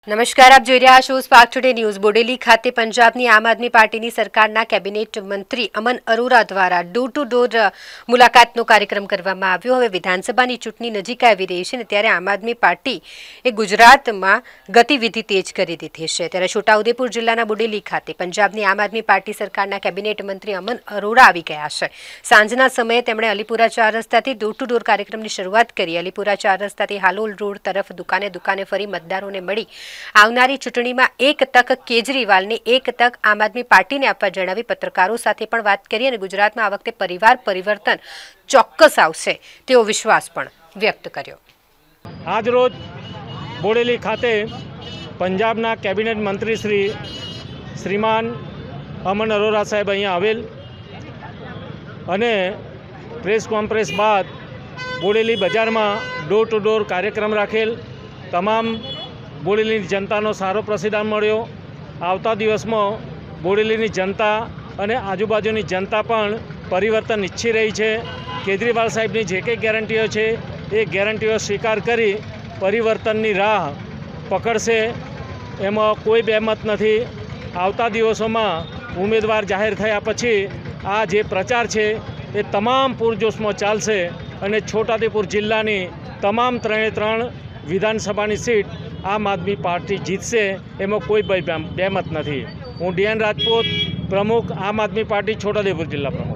નમસ્કાર, આપ જોઈ રહ્યા છો સ્પાર્ક ટુડે ન્યૂઝ। બોડેલી ખાતે પંજાબની આમ આદમી પાર્ટીની સરકારના કેબિનેટ મંત્રી અમન અરોરા દ્વારા ડોર ટુ ડોર મુલાકાતનો કાર્યક્રમ કરવામાં આવ્યો। હવે વિધાનસભાની ચૂંટણી નજીક આવી રહી છે ને ત્યારે આમ આદમી પાર્ટી એ ગુજરાતમાં ગતિવિધિ તેજ કરી દીધી છે। ત્યારે છોટાઉદેપુર જિલ્લાના બોડેલી ખાતે પંજાબની આમ આદમી પાર્ટી સરકારના કેબિનેટ મંત્રી અમન અરોરા આવી ગયા છે। સાંજના સમયે તેમણે અલીપુરા 4 રસ્તાથી ડોર ટુ ડોર કાર્યક્રમની શરૂઆત કરી। અલીપુરા 4 રસ્તાથી હાલોલ રોડ તરફ દુકાને દુકાને ફરી મતદારોને મળી આવનારી ચૂંટણીમાં એક તક કેજરીવાલને એક તક આમ આદમી પાર્ટીને આપવા જણાવી પત્રકારો સાથે પણ વાત કરી અને ગુજરાતમાં આ વખતે પરિવાર પરિવર્તન ચોક્કસ આવશે તેવો વિશ્વાસ પણ વ્યક્ત કર્યો। આજ રોજ બોડેલી ખાતે પંજાબના કેબિનેટ મંત્રી શ્રીમાન અમન અરોરા સાહેબ અહીંયા આવેલ અને પ્રેસ કોન્ફરન્સ બાદ બોડેલી બજારમાં ડોર ટુ ડોર કાર્યક્રમ રાખેલ। તમામ બોડેલીની જનતાનો સારો પ્રતિસાદ મળ્યો। આવતા દિવસમાં બોડેલીની જનતા અને આજુબાજુની જનતા પણ પરિવર્તન ઈચ્છી રહી છે। કેજરીવાલ સાહેબની જે કંઈ ગેરંટીઓ છે એ ગેરંટીઓ સ્વીકાર કરી પરિવર્તનની રાહ પકડશે, એમાં કોઈ બેમત નથી। આવતા દિવસોમાં ઉમેદવાર જાહેર થયા પછી આ જે પ્રચાર છે એ તમામ પૂરજોશમાં ચાલશે અને છોટાઉદેપુર જિલ્લાની તમામ 3 વિધાનસભાની સીટ આમ આદમી પાર્ટી જીતશે, એમાં કોઈ બેમત નથી। હું ડીએન રાજપૂત, પ્રમુખ આમ આદમી પાર્ટી છોટાઉદેપુર જિલ્લા પ્રમુખ।